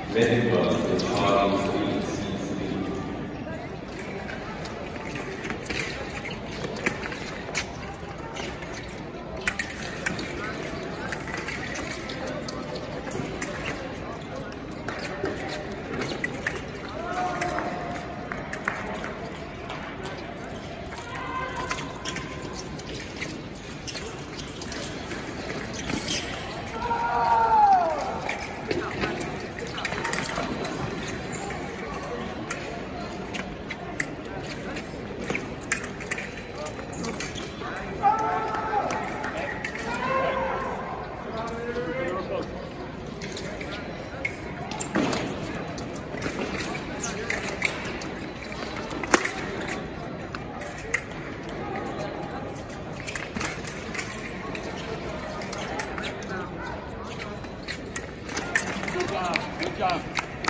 Ladybug with Harley Quinn. Good job.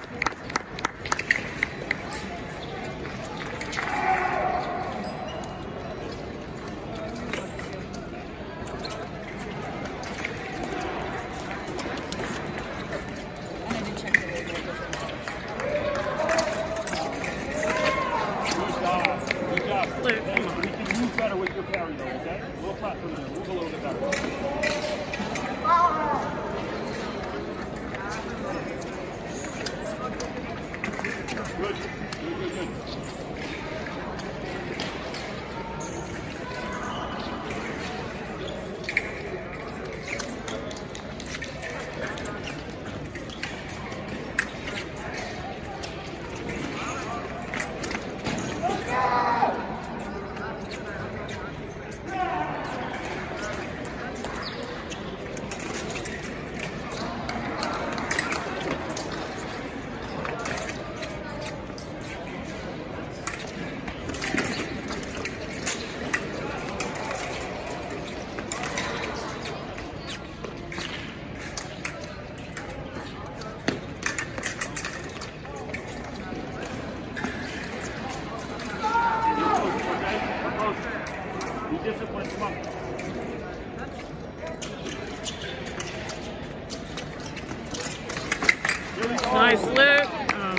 Luke. You can move better with your carry though, okay? A little flat from there. Move a little bit better. Good. Good. Be disciplined, come on. Nice, Luke.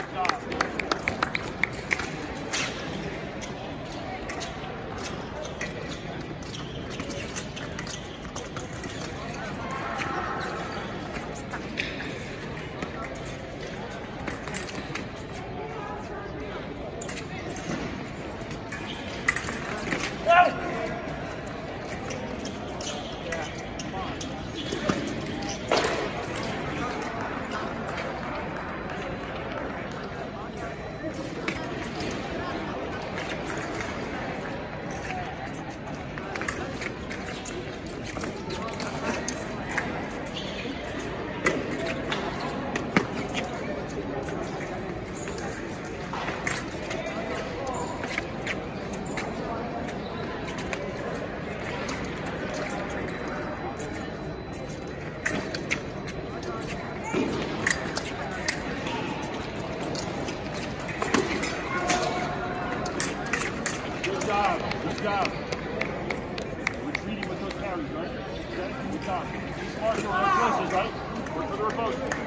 Good job. Retreating with those carries, right? Okay, good job. Be smart in the right choices, right? Work for the remote.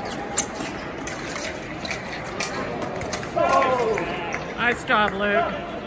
Nice job, Luke.